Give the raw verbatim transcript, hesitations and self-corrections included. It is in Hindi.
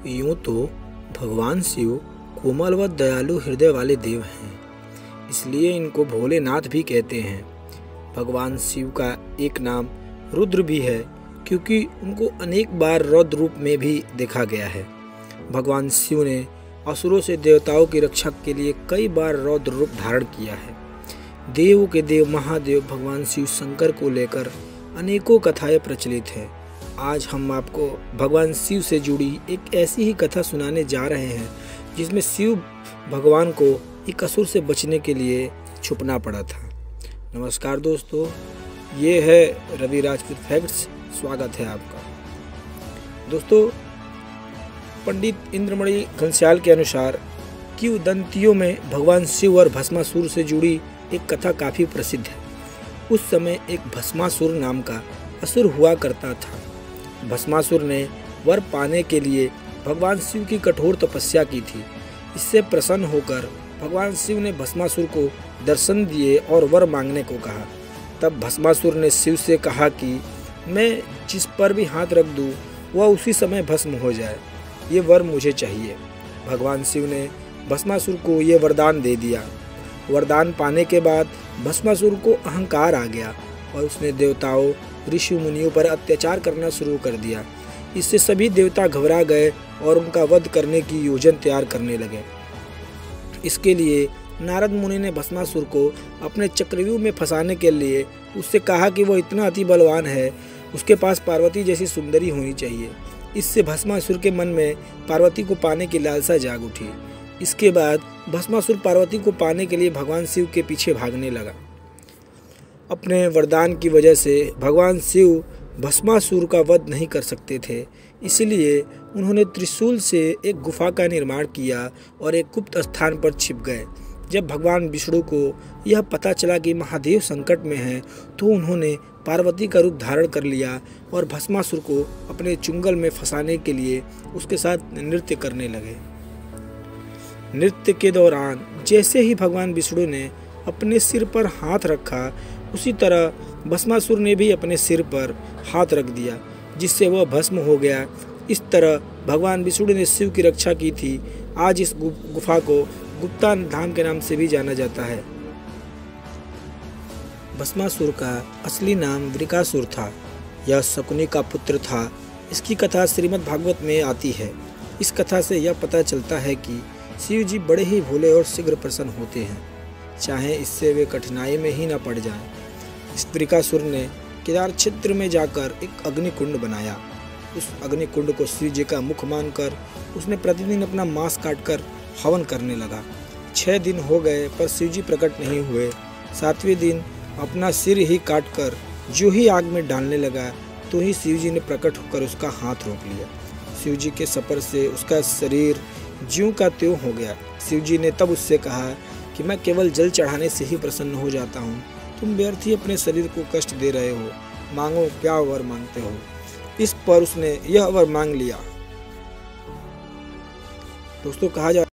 यूं तो भगवान शिव कोमल व दयालु हृदय वाले देव हैं, इसलिए इनको भोलेनाथ भी कहते हैं। भगवान शिव का एक नाम रुद्र भी है, क्योंकि उनको अनेक बार रौद्र रूप में भी देखा गया है। भगवान शिव ने असुरों से देवताओं की रक्षा के लिए कई बार रौद्र रूप धारण किया है। देवों के देव महादेव भगवान शिव शंकर को लेकर अनेकों कथाएं प्रचलित हैं। आज हम आपको भगवान शिव से जुड़ी एक ऐसी ही कथा सुनाने जा रहे हैं, जिसमें शिव भगवान को एक असुर से बचने के लिए छुपना पड़ा था। नमस्कार दोस्तों, ये है रवि राजपूत फैक्ट्स। स्वागत है आपका। दोस्तों, पंडित इंद्रमणि घनश्याल के अनुसार किंवदंतियों में भगवान शिव और भस्मासुर से जुड़ी एक कथा काफ़ी प्रसिद्ध है। उस समय एक भस्मासुर नाम का असुर हुआ करता था। भस्मासुर ने वर पाने के लिए भगवान शिव की कठोर तपस्या की थी। इससे प्रसन्न होकर भगवान शिव ने भस्मासुर को दर्शन दिए और वर मांगने को कहा। तब भस्मासुर ने शिव से कहा कि मैं जिस पर भी हाथ रख दूं, वह उसी समय भस्म हो जाए। ये वर मुझे चाहिए। भगवान शिव ने भस्मासुर को ये वरदान दे दिया। वरदान पाने के बाद भस्मासुर को अहंकार आ गया और उसने देवताओं ऋषि मुनियों पर अत्याचार करना शुरू कर दिया। इससे सभी देवता घबरा गए और उनका वध करने की योजना तैयार करने लगे। इसके लिए नारद मुनि ने भस्मासुर को अपने चक्रव्यूह में फंसाने के लिए उससे कहा कि वो इतना अति बलवान है, उसके पास पार्वती जैसी सुंदरी होनी चाहिए। इससे भस्मासुर के मन में पार्वती को पाने की लालसा जाग उठी। इसके बाद भस्मासुर पार्वती को पाने के लिए भगवान शिव के पीछे भागने लगा। अपने वरदान की वजह से भगवान शिव भस्मासुर का वध नहीं कर सकते थे, इसलिए उन्होंने त्रिशूल से एक गुफा का निर्माण किया और एक गुप्त स्थान पर छिप गए। जब भगवान विष्णु को यह पता चला कि महादेव संकट में हैं, तो उन्होंने पार्वती का रूप धारण कर लिया और भस्मासुर को अपने चुंगल में फंसाने के लिए उसके साथ नृत्य करने लगे। नृत्य के दौरान जैसे ही भगवान विष्णु ने अपने सिर पर हाथ रखा, उसी तरह भस्मासुर ने भी अपने सिर पर हाथ रख दिया, जिससे वह भस्म हो गया। इस तरह भगवान विष्णु ने शिव की रक्षा की थी। आज इस गुफा को गुप्ता धाम के नाम से भी जाना जाता है। भस्मासुर का असली नाम वृकासुर था। यह शकुनी का पुत्र था। इसकी कथा श्रीमद् भागवत में आती है। इस कथा से यह पता चलता है कि शिव जी बड़े ही भोले और शीघ्र प्रसन्न होते हैं, चाहे इससे वे कठिनाई में ही न पड़ जाएं। इस वृकासुर ने केदार क्षेत्र में जाकर एक अग्निकुंड बनाया। उस अग्निकुंड को शिव जी का मुख मानकर उसने प्रतिदिन अपना मांस काटकर हवन करने लगा। छह दिन हो गए पर शिव जी प्रकट नहीं हुए। सातवें दिन अपना सिर ही काटकर जो ही आग में डालने लगा, तो ही शिव जी ने प्रकट होकर उसका हाथ रोक लिया। शिव जी के सपर से उसका शरीर ज्यों का त्यों हो गया। शिव जी ने तब उससे कहा कि मैं केवल जल चढ़ाने से ही प्रसन्न हो जाता हूँ। तुम व्यर्थ ही अपने शरीर को कष्ट दे रहे हो। मांगो, क्या वर मांगते हो। इस पर उसने यह वर मांग लिया। दोस्तों, कहा जा